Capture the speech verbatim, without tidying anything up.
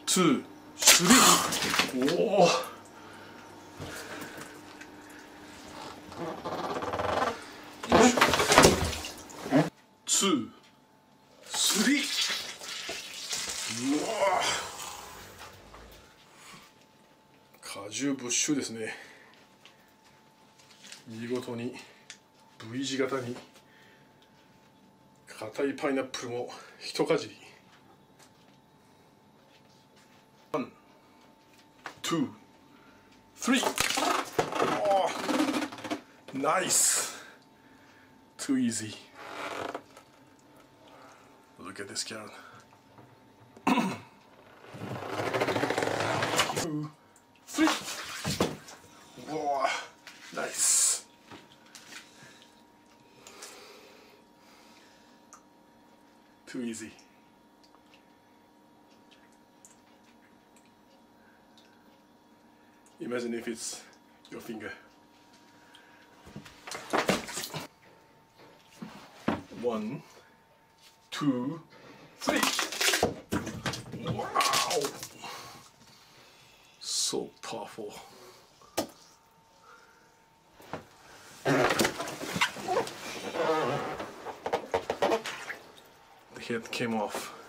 two, three. Whoa. Two, three. Whoa. 果汁ブッシュですね。見事に V 字型に硬いパイナップルも一かじり。ワン、ツー、スリー。おー、ナイス。Too easy. Look at this Karen. Two, three. Whoa, nice. Too easy. Imagine if it's your finger. One, two, three. Wow! So powerful. The head came off.